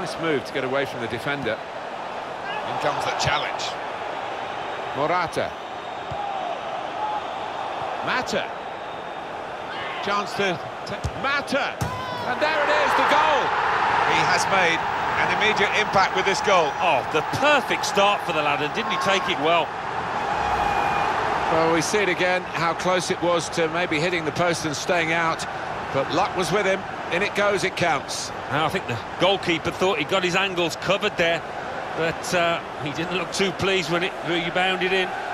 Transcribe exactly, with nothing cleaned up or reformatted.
Nice move to get away from the defender. In comes the challenge. Morata. Mata. Chance to... Mata! And there it is, the goal! He has made an immediate impact with this goal. Oh, the perfect start for the lad, and didn't he take it well? Well, we see it again, how close it was to maybe hitting the post and staying out. But luck was with him. In it goes, it counts. Now, I think the goalkeeper thought he got his angles covered there, but uh, he didn't look too pleased when it rebounded in.